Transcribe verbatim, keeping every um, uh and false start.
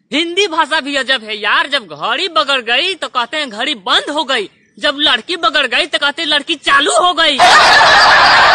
हिंदी भाषा भी अजब है यार। जब घड़ी बगड़ गई तो कहते हैं घड़ी बंद हो गई, जब लड़की बगड़ गई तो कहते हैं लड़की चालू हो गई।